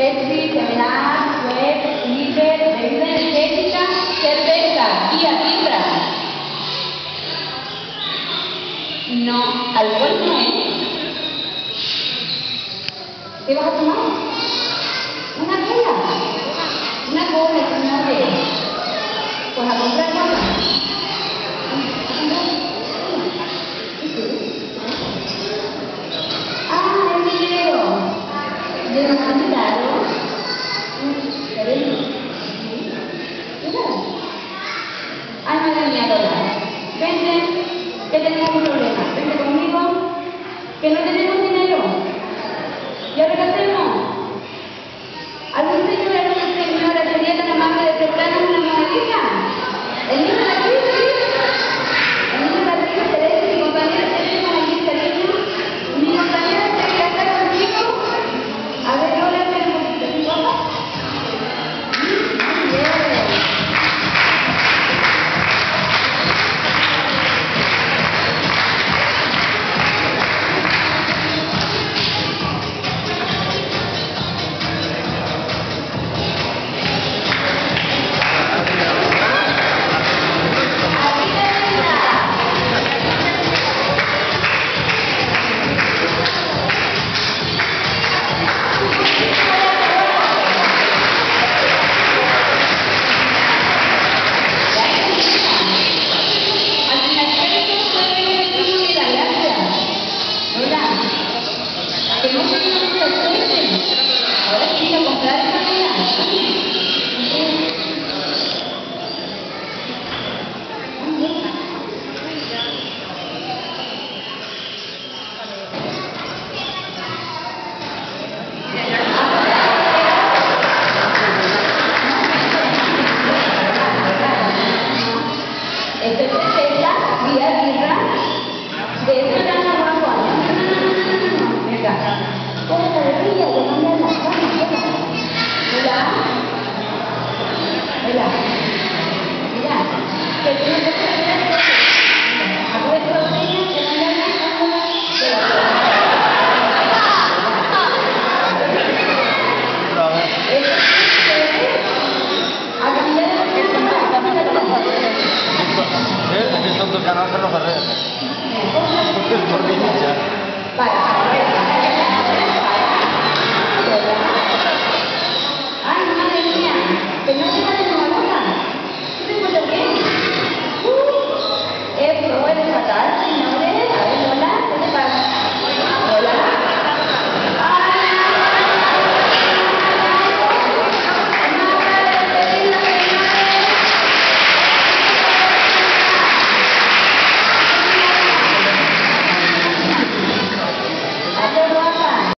Pepsi, Seven-Up, Web, Líder, bebida energética, cerveza, guía, fibra. No, alcohol no es. ¿Qué vas a tomar? Una cola. Una cola, señores. Pues a comprar cola. Ah, el dinero. ¿De los candidatos? Ah, madre mía, Lola. Vente, que tenemos un problema. Vente conmigo, que no tenemos dinero. ¿Y ahora qué hacemos? ¿Algún señor